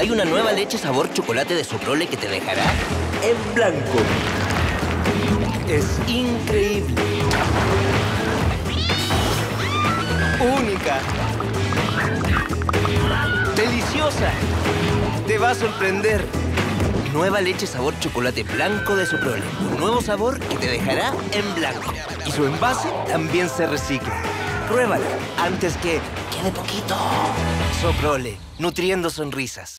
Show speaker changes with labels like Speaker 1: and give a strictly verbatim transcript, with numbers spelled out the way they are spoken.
Speaker 1: Hay una nueva leche sabor chocolate de Soprole que te dejará
Speaker 2: en blanco.
Speaker 1: Es increíble. Única. Deliciosa. Te va a sorprender. Nueva leche sabor chocolate blanco de Soprole. Un nuevo sabor que te dejará en blanco. Y su envase también se recicla. Pruébala antes que quede poquito. Soprole, nutriendo sonrisas.